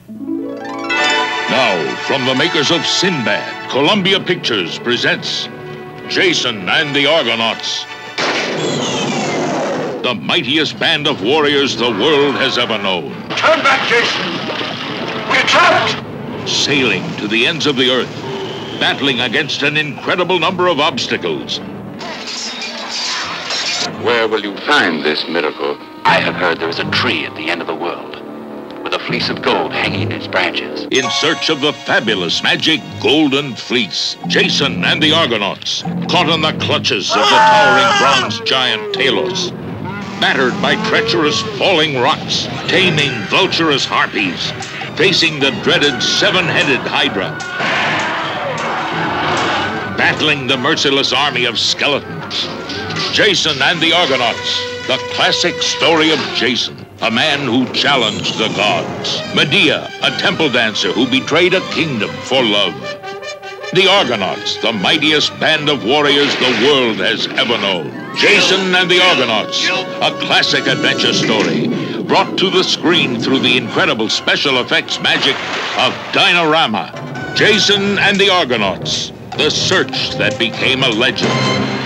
Now, from the makers of Sinbad, Columbia Pictures presents Jason and the Argonauts. The mightiest band of warriors the world has ever known. Turn back, Jason! We're trapped! Sailing to the ends of the earth, battling against an incredible number of obstacles. Where will you find this miracle? I have heard there is a tree at the end of the world, with a fleece of gold hanging in its branches. In search of the fabulous magic Golden Fleece, Jason and the Argonauts, caught in the clutches of the towering bronze giant Talos, battered by treacherous falling rocks, taming vulturous harpies, facing the dreaded seven-headed Hydra, battling the merciless army of skeletons. Jason and the Argonauts, the classic story of Jason, a man who challenged the gods. Medea, a temple dancer who betrayed a kingdom for love. The Argonauts, the mightiest band of warriors the world has ever known. Jason and the Argonauts, a classic adventure story, brought to the screen through the incredible special effects magic of Dinorama. Jason and the Argonauts, the search that became a legend.